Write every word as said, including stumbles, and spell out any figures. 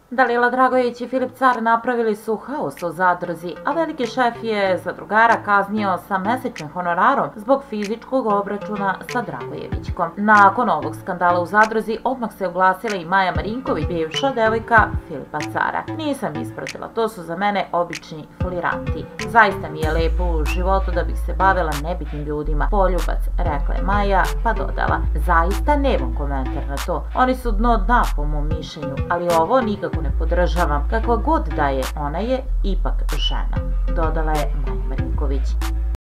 Dalila Dragojević i Filip Car napravili su haos u zadruzi, a veliki šef je zadrugara kaznio sa mesečnim honorarom zbog fizičkog obračuna sa Dragojevićkom. Nakon ovog skandala u zadruzi odmah se oglasila i Maja Marinković, bivša devojka Filipa Cara. Nisam ispratila, to su za mene obični foliranti. Zaista mi je lepo u životu da bih se bavila nebitnim ljudima. Poljubac, rekla je Maja, pa dodala: zaista nemam komentar na to. Oni su dno dna po mom mišljenju, ali ovo nikako ne podržavam. Kakva god da je, ona je ipak žena, dodala je Maja Marinković.